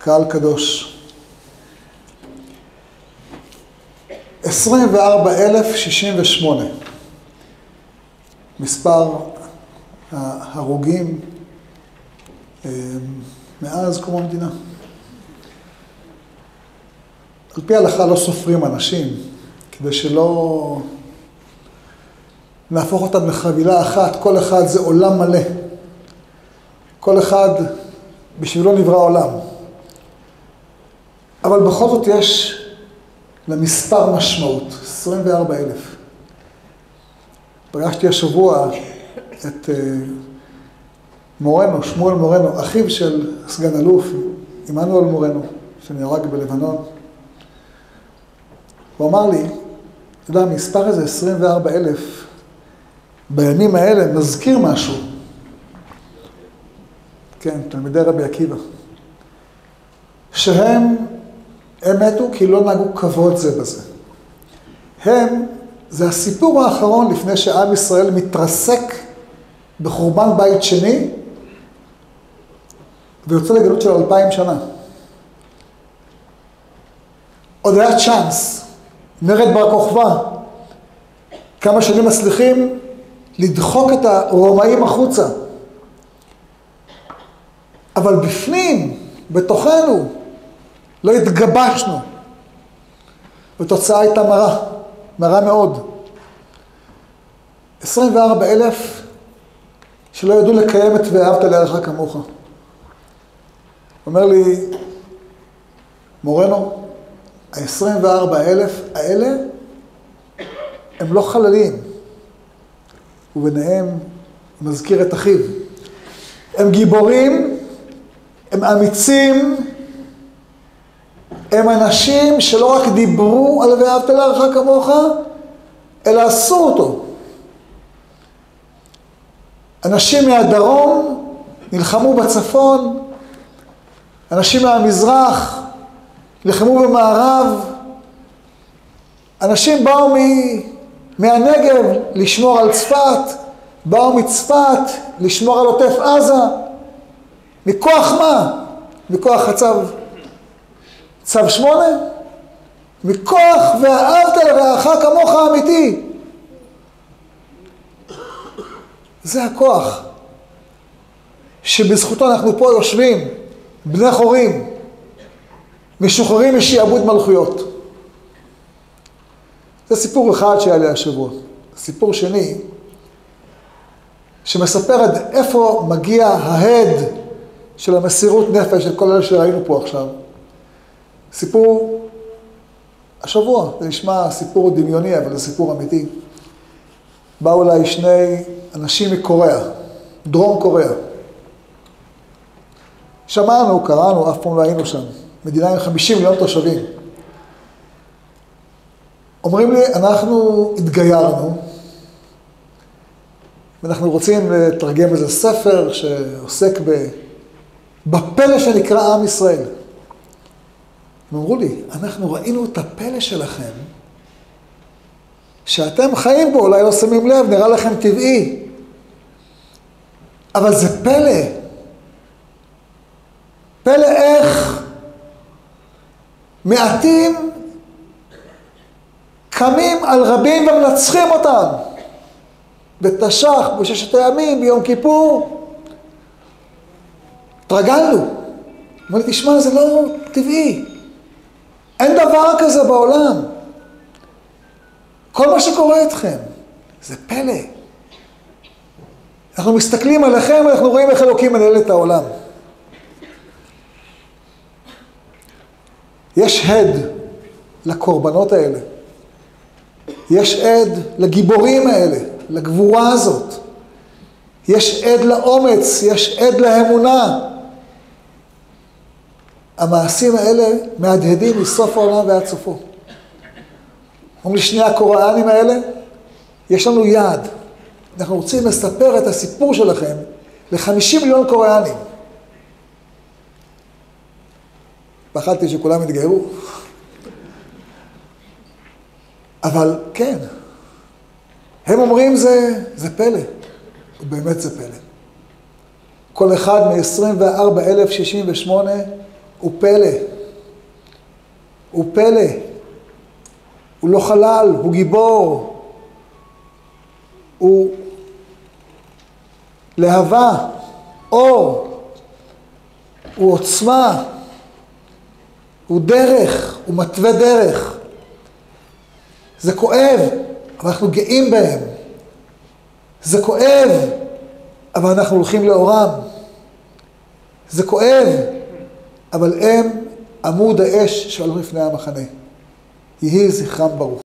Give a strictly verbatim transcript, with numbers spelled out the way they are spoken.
קהל קדוש. עשרים וארבעה אלף שישים ושמונה. מספר ההרוגים מאז קום המדינה. על פי ההלכה לא סופרים אנשים, כדי שלא נהפוך אותם לחבילה אחת, כל אחד זה עולם מלא. כל אחד בשבילו נברא עולם. אבל בכל זאת יש למספר משמעות, עשרים וארבעה אלף. פגשתי השבוע את מורנו, שמואל מורנו, אחיו של סגן אלוף, עמנואל מורנו, שנהרג בלבנון. הוא אמר לי, אתה יודע, המספר הזה, עשרים וארבעה אלף, בימים האלה מזכיר משהו. כן, תלמידי רבי עקיבא. שהם, הם מתו כי לא נהגו כבוד זה בזה. הם, זה הסיפור האחרון לפני שעם ישראל מתרסק בחורבן בית שני, ויוצא לגלות של אלפיים שנה. עוד היה צ'אנס, מרד בר כוכבא, כמה שנים מצליחים לדחוק את הרומאים החוצה. אבל בפנים, בתוכנו, לא התגבשנו. ותוצאה הייתה מרה, מרה מאוד. עשרים וארבעה אלף שלא ידעו לקיים את ואהבת לרעך כמוך. אומר לי, מורנו, ה-עשרים וארבעה אלף האלה הם לא חללים. וביניהם מזכיר את אחיו. הם גיבורים, הם אמיצים, הם אנשים שלא רק דיברו על ואהבת לרעך כמוך, אלא עשו אותו. אנשים מהדרום נלחמו בצפון, אנשים מהמזרח נלחמו במערב, אנשים באו מ... מהנגב לשמור על צפת, באו מצפת לשמור על עוטף עזה. מכוח מה? מכוח הצו, צו שמונה? מכוח ואהבת לרעך כמוך האמיתי. זה הכוח שבזכותו אנחנו פה יושבים, בני חורים, משוחררים משעבוד מלכויות. זה סיפור אחד שהיה לי השבוע. סיפור שני, שמספר עד איפה מגיע ההד של המסירות נפש של כל אלה שראינו פה עכשיו. סיפור השבוע, זה נשמע סיפור דמיוני, אבל זה סיפור אמיתי. באו אליי שני אנשים מקוריאה, דרום קוריאה. שמענו, קראנו, אף פעם לא היינו שם. מדינה עם חמישים מיליון תושבים. אומרים לי, אנחנו התגיירנו, ואנחנו רוצים לתרגם איזה ספר שעוסק ב... בפלא שנקרא עם ישראל. הם אמרו לי, אנחנו ראינו את הפלא שלכם, שאתם חיים בו, אולי לא שמים לב, נראה לכם טבעי. אבל זה פלא. פלא איך מעטים קמים על רבים ומנצחים אותם. בתש"ח, בששת הימים, ביום כיפור. התרגלנו. אמר לי, תשמע, זה לא טבעי. אין דבר כזה בעולם. כל מה שקורה איתכם, זה פלא. אנחנו מסתכלים עליכם, אנחנו רואים איך אלוקים מנהל את העולם. יש הד לקורבנות האלה. יש עד לגיבורים האלה, לגבורה הזאת. יש עד לאומץ, יש עד לאמונה. המעשים האלה מהדהדים מסוף העולם ועד סופו. אומרים לשני הקוראנים האלה, יש לנו יעד. אנחנו רוצים לספר את הסיפור שלכם ל-חמישים מיליון קוראנים. פחדתי שכולם יתגיירו. אבל כן, הם אומרים זה, זה פלא, ובאמת זה פלא. כל אחד מ-עשרים וארבעה אלף שישים ושמונה הוא פלא. הוא פלא. הוא לא חלל, הוא גיבור. הוא להבה, אור. הוא עוצמה. הוא דרך, הוא מתווה דרך. זה כואב, אבל אנחנו גאים בהם. זה כואב, אבל אנחנו הולכים לאורם. זה כואב, אבל הם עמוד האש שעלו לפני המחנה. יהי זכרם ברוך.